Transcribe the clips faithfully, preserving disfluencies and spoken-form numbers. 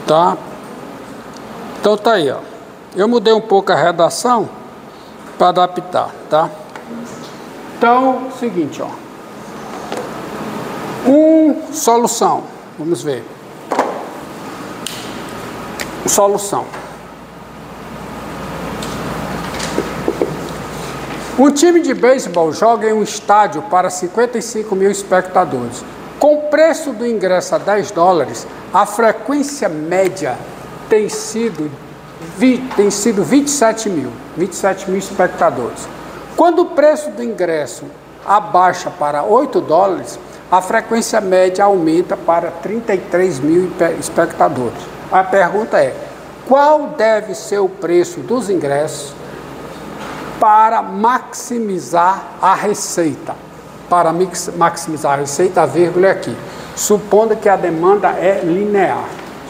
Tá? Então tá aí, ó. Eu mudei um pouco a redação para adaptar, tá? Então, seguinte, ó. Um, solução. Vamos ver. Solução. Um time de beisebol joga em um estádio para cinquenta e cinco mil espectadores. Com o preço do ingresso a dez dólares, a frequência média tem sido, tem sido vinte e sete mil espectadores. Quando o preço do ingresso abaixa para oito dólares, a frequência média aumenta para trinta e três mil espectadores. A pergunta é, qual deve ser o preço dos ingressos para maximizar a receita? Para maximizar a receita, a vírgula é aqui. Supondo que a demanda é linear.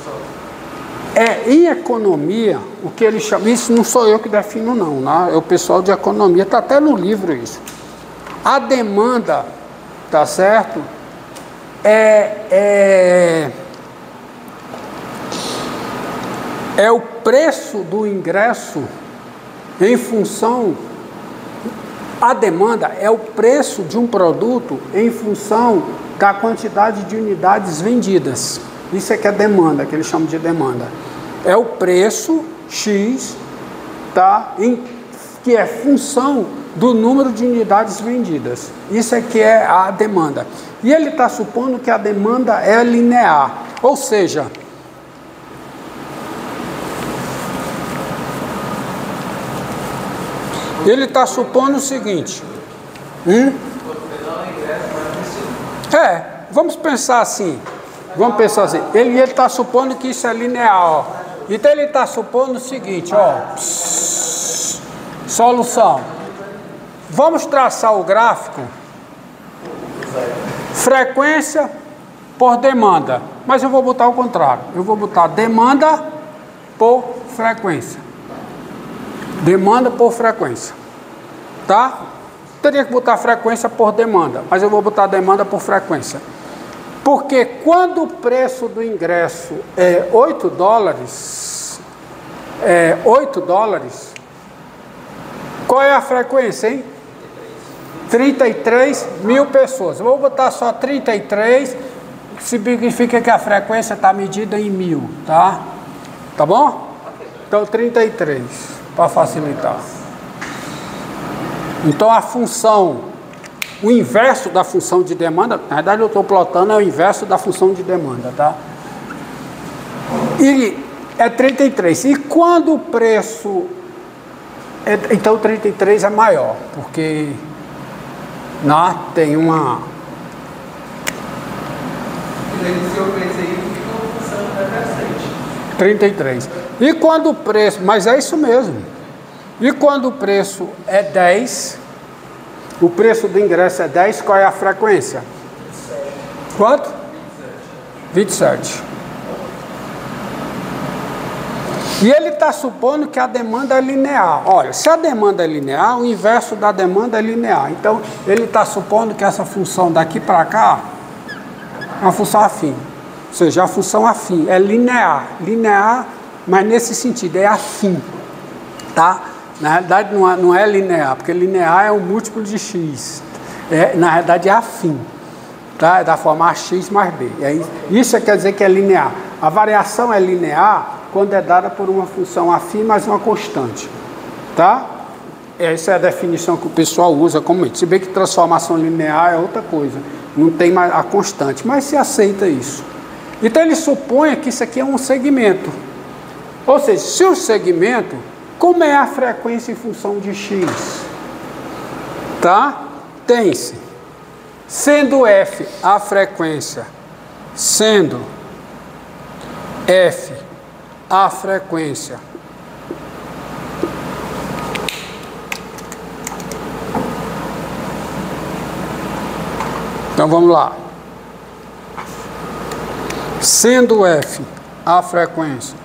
É, em economia, o que ele chama... Isso não sou eu que defino, não. Né? É o pessoal de economia, está até no livro isso. A demanda, tá certo? É... é É o preço do ingresso em função, a demanda é o preço de um produto em função da quantidade de unidades vendidas. Isso é que é demanda, que eles chamam de demanda. É o preço X, tá, em, que é função do número de unidades vendidas. Isso é que é a demanda. E ele está supondo que a demanda é linear, ou seja... Ele está supondo o seguinte. Hum? É, vamos pensar assim. Vamos pensar assim. Ele está supondo que isso é linear. Ó. Então ele está supondo o seguinte, ó. Pss, solução. Vamos traçar o gráfico. Frequência por demanda. Mas eu vou botar o contrário. Eu vou botar demanda por frequência. Demanda por frequência, tá? Teria que botar frequência por demanda, mas eu vou botar demanda por frequência. Porque quando o preço do ingresso é oito dólares, é oito dólares, qual é a frequência, hein? trinta e três mil pessoas. Eu vou botar só trinta e três, que significa que a frequência está medida em mil, tá? Tá bom? Então trinta e três. Para facilitar. Então a função, o inverso da função de demanda, na verdade eu estou plotando é o inverso da função de demanda, tá? E é trinta e três. E quando o preço, é, então trinta e três é maior, porque né, tem uma... trinta e três. E quando o preço, mas é isso mesmo. E quando o preço é dez, o preço do ingresso é dez, qual é a frequência? Quanto? vinte e sete. E ele está supondo que a demanda é linear. Olha, se a demanda é linear, o inverso da demanda é linear. Então, ele está supondo que essa função daqui para cá é uma função afim. Ou seja, a função afim é linear. Linear, mas nesse sentido, é afim. Tá? Na realidade, não é, não é linear, porque linear é um múltiplo de x. É, na realidade, é afim. Tá? É da forma A x mais B. É, isso é, quer dizer que é linear. A variação é linear quando é dada por uma função afim mais uma constante. Tá? Essa é a definição que o pessoal usa comumente. Se bem que transformação linear é outra coisa. Não tem mais a constante, mas se aceita isso. Então ele supõe que isso aqui é um segmento. Ou seja, se o segmento, como é a frequência em função de x? Tá? Tem-se. Sendo f a frequência, sendo f a frequência então vamos lá, sendo f a frequência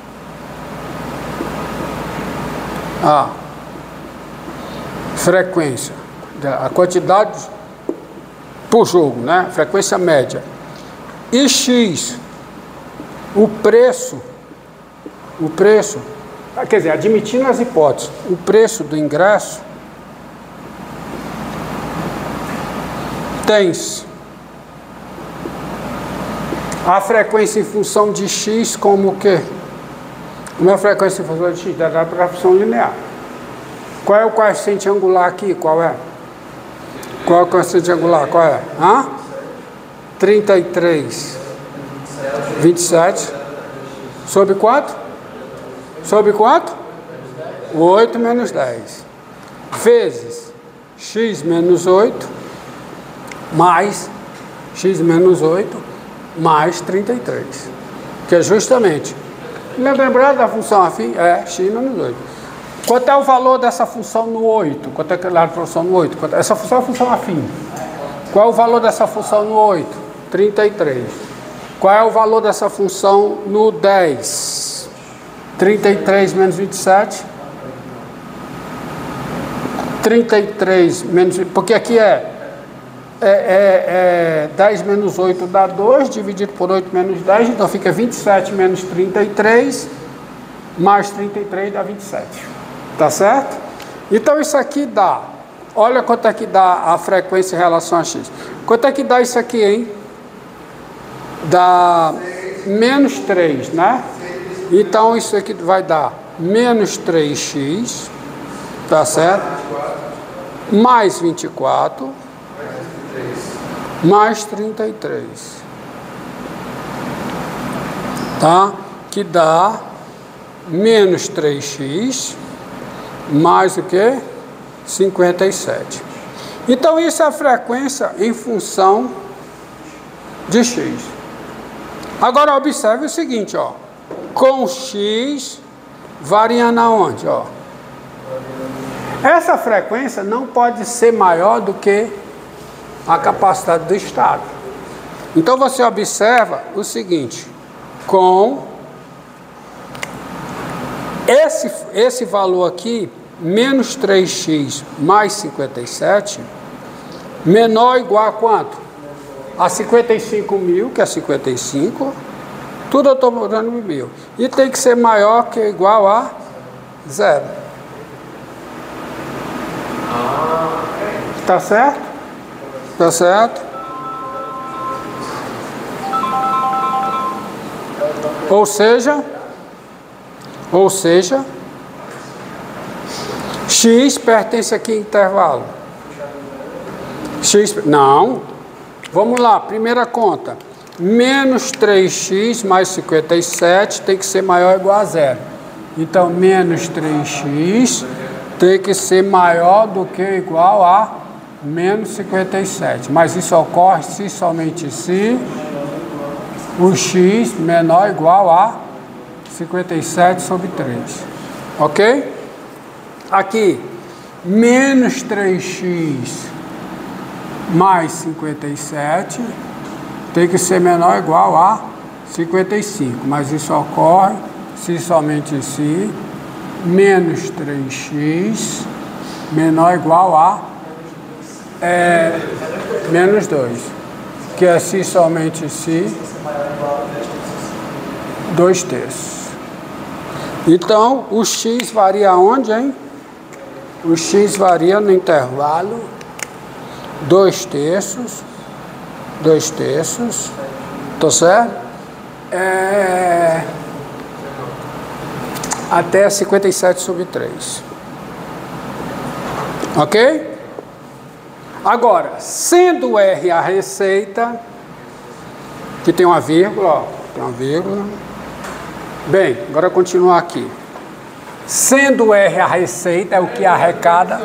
a frequência, a quantidade por jogo, né? Frequência média, e x o preço, o preço, quer dizer, admitindo as hipóteses, o preço do ingresso tem-se a frequência em função de x como o quê? Como é a frequência em função de x? Dada para a função linear. Qual é o coeficiente angular aqui? Qual é? Qual é o coeficiente angular? Qual é? Hã? trinta e três. vinte e sete. Sobre quanto? Sobre quanto? oito menos dez. Vezes x menos oito mais x menos oito mais trinta e três. Que é justamente... Lembrar da função afim? É x menos oito. Quanto é o valor dessa função no oito? Quanto é que é a função no oito? Essa função é a função afim. Qual é o valor dessa função no oito? trinta e três. Qual é o valor dessa função no dez? trinta e três menos vinte e sete. trinta e três menos... Porque aqui é, é, é, é dez menos oito dá dois, dividido por oito menos dez, então fica vinte e sete menos trinta e três, mais trinta e três dá vinte e sete. Tá certo? Então isso aqui dá, olha quanto é que dá a frequência em relação a x. Quanto é que dá isso aqui, hein? Dá menos três, né? Então isso aqui vai dar menos três x, tá certo? Mais vinte e quatro, mais trinta e três. Tá? Que dá menos três x mais o que? cinquenta e sete. Então isso é a frequência em função de x. Agora observe o seguinte, ó. Com x variando aonde, ó? Essa frequência não pode ser maior do que a capacidade do estado. Então você observa o seguinte, com esse, esse valor aqui, menos três x mais cinquenta e sete, menor ou igual a quanto? A cinquenta e cinco mil, que é cinquenta e cinco, tudo eu estou mudando em mil. E tem que ser maior que ou igual a zero. Tá certo? Tá certo? Ou seja, ou seja, x pertence a que intervalo? X, não. Vamos lá, primeira conta. Menos três x mais cinquenta e sete tem que ser maior ou igual a zero. Então, menos três x tem que ser maior do que ou igual a menos cinquenta e sete. Mas isso ocorre se somente se o x menor ou igual a cinquenta e sete sobre três. Ok? Aqui, menos três x mais cinquenta e sete tem que ser menor ou igual a cinquenta e cinco. Mas isso ocorre se somente se menos três x menor ou igual a é, menos dois. Que é se somente se dois terços. Então, o x varia onde, hein? O x varia no intervalo dois terços, dois terços, tá certo? É, até cinquenta e sete sobre três. Ok? Agora, sendo R a receita, que tem uma vírgula, ó, tem uma vírgula. Bem, agora continuar aqui. Sendo R a receita, é o que arrecada.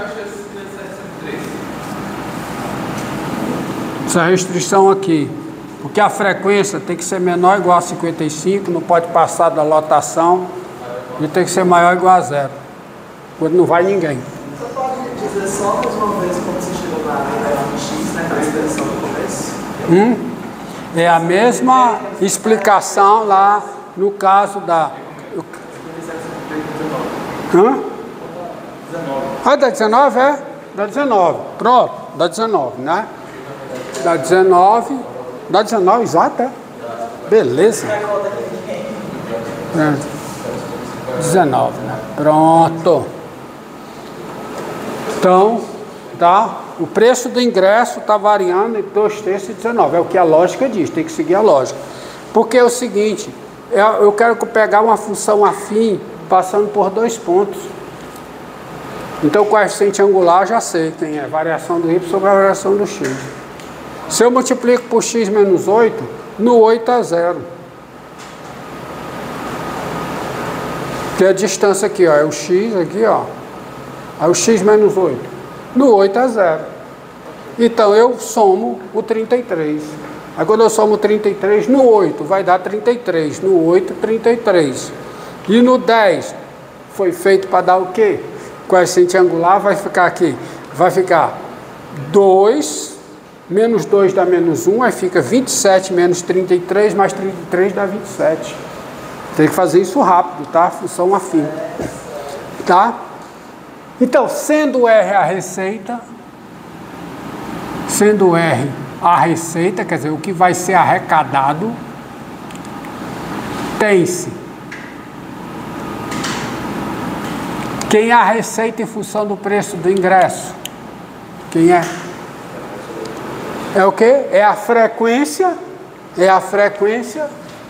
Essa restrição aqui, porque a frequência tem que ser menor ou igual a cinquenta e cinco, não pode passar da lotação, e tem que ser maior ou igual a zero, quando não vai ninguém. Você pode dizer só mais uma vez quando você chegou na área X, naquela expressão do começo? Hum? É a mesma explicação lá no caso da... Hã? Ah, dá dezenove, é? Dá dezenove. Pronto, dá dezenove, né? Dá dezenove. Dá dezenove, exato, é? Beleza. dezenove, né? Pronto. Então, tá? O preço do ingresso está variando entre dois terços e dezenove. É o que a lógica diz, tem que seguir a lógica. Porque é o seguinte, eu quero pegar uma função afim passando por dois pontos. Então o coeficiente angular eu já sei quem é, variação do y sobre a variação do x. Se eu multiplico por x menos oito, no oito é zero. Que é a distância aqui, ó, é o x aqui, ó. Aí o x menos oito. No oito é zero. Então eu somo o trinta e três. Aí quando eu somo trinta e três, no oito vai dar trinta e três. No oito, trinta e três. E no dez foi feito para dar o quê? O coeficiente angular vai ficar aqui. Vai ficar dois, menos dois dá menos um, aí fica vinte e sete menos trinta e três, mais trinta e três dá vinte e sete. Tem que fazer isso rápido, tá? Função afim. Tá? Então, sendo R a receita, sendo R a receita, quer dizer, o que vai ser arrecadado, tem-se quem é a receita em função do preço do ingresso? Quem é? É o quê? É a frequência, é a frequência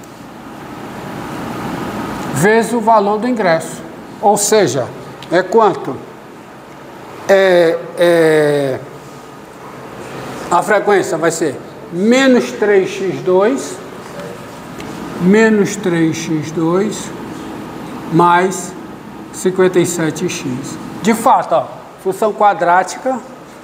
vezes o valor do ingresso. Ou seja, é quanto? É, é, a frequência vai ser menos três x dois, menos três x dois, mais cinquenta e sete x. De fato, ó, função quadrática,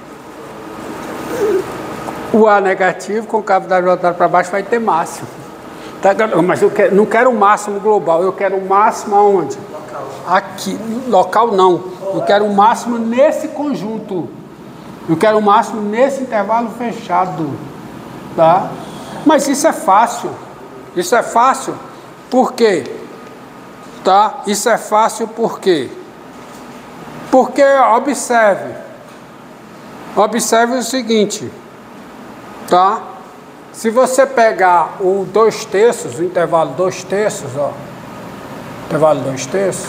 o A negativo com cavidade voltada para baixo vai ter máximo. Tá? Mas eu quero, não quero o máximo global, eu quero o máximo aonde? Local. Aqui, local não. Eu quero o máximo nesse conjunto. Eu quero o máximo nesse intervalo fechado. Tá? Mas isso é fácil. Isso é fácil. Por quê? Tá? Isso é fácil por quê? Porque, observe. Observe o seguinte. Tá? Se você pegar o dois terços, o intervalo dois terços, ó. Intervalo dois terços.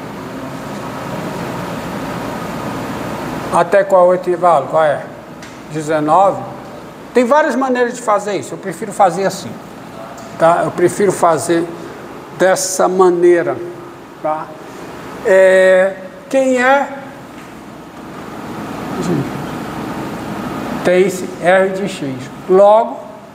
Até qual é o intervalo? Qual é? dezenove. Tem várias maneiras de fazer isso. Eu prefiro fazer assim. Tá? Eu prefiro fazer dessa maneira. Tá? É, quem é? Tem esse R de x. Logo,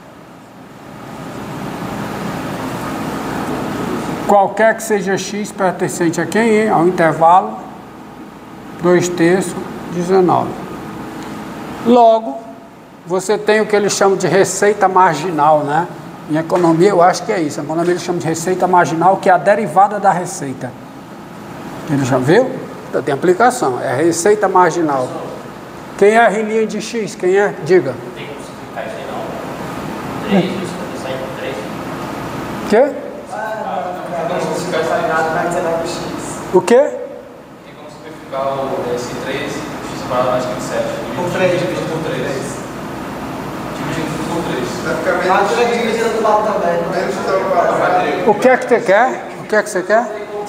qualquer que seja x pertencente a quem é? Ao intervalo dois terços, dezenove. Logo, você tem o que eles chamam de receita marginal, né? Em economia eu acho que é isso. Em economia eles chamam de receita marginal, que é a derivada da receita. Eles já viu? Então tem aplicação, é a receita marginal. Quem é a linha de x? Quem é? Diga. Tem como simplificar isso aí não? três, isso sai por três. Quê? O quê? Tem como simplificar o, esse três, x separado mais trinta e sete. Por três, dividido por três. Dividido por três. Vai ficar dividido do lado também. O que é que você quer? O que é que você quer?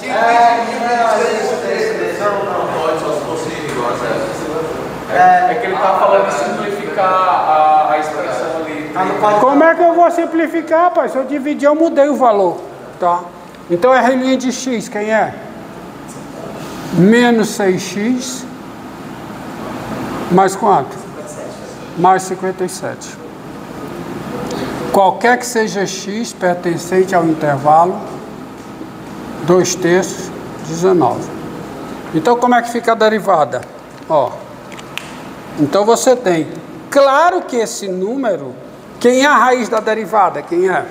É, é que ele está falando em simplificar a, a expressão ali. Como é que eu vou simplificar, pai? Se eu dividir, eu mudei o valor. Tá? Então é a linha de x, quem é? Menos seis x mais quanto? Mais cinquenta e sete. Qualquer que seja x pertencente ao intervalo dois terços, dezenove. Então como é que fica a derivada? Ó. Então você tem, claro que esse número, quem é a raiz da derivada? Quem é?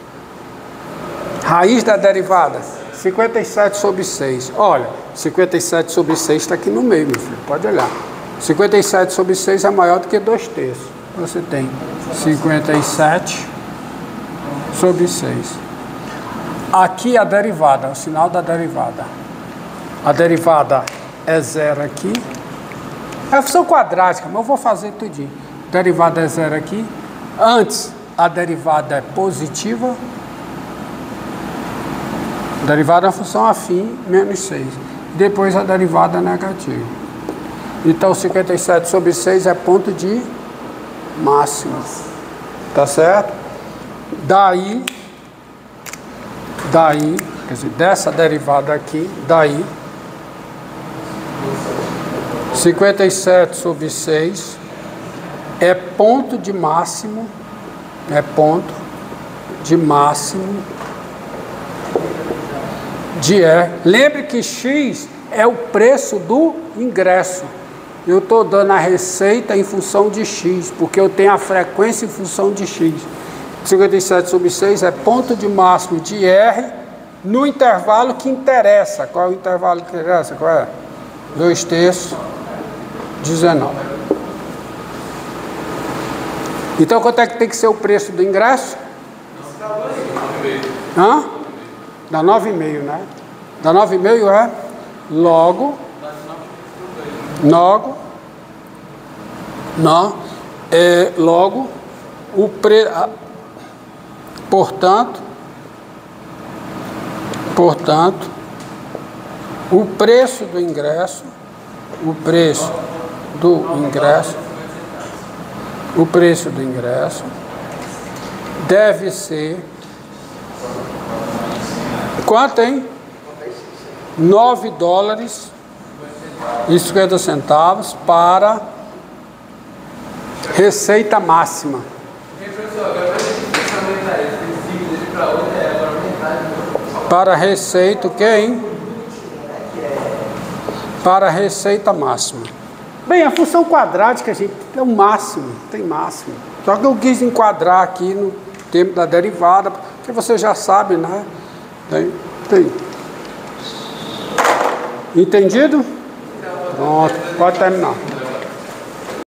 Raiz da derivada, cinquenta e sete sobre seis. Olha, cinquenta e sete sobre seis está aqui no meio, meu filho, pode olhar. cinquenta e sete sobre seis é maior do que dois terços. Você tem cinquenta e sete sobre seis. Aqui a derivada, o sinal da derivada. A derivada é zero aqui. É a função quadrática, mas eu vou fazer tudinho. Derivada é zero aqui. Antes, a derivada é positiva. Derivada é uma função afim, menos seis. Depois a derivada negativa. Então, cinquenta e sete sobre seis é ponto de máximo. Tá certo? Daí, daí, quer dizer, dessa derivada aqui, daí, cinquenta e sete sobre seis é ponto de máximo, é ponto de máximo de E. Lembre que X é o preço do ingresso. Eu estou dando a receita em função de X, porque eu tenho a frequência em função de X. cinquenta e sete sobre seis é ponto de máximo de R no intervalo que interessa. Qual é o intervalo que interessa? Qual é? dois terços, dezenove. Então, quanto é que tem que ser o preço do ingresso? Hã? Dá nove vírgula cinco, né? Dá nove vírgula cinco é logo, logo, não, é logo, o pre, portanto, portanto, o preço do ingresso, o preço do ingresso, o preço do ingresso deve ser quanto, hein? nove dólares e cinquenta centavos para receita máxima. Para receita o que, hein? Para receita máxima. Bem, a função quadrática, gente, é o máximo, tem máximo. Só que eu quis enquadrar aqui no tempo da derivada, porque você já sabe, né? Tem, tem. Entendido? Pronto, pode terminar.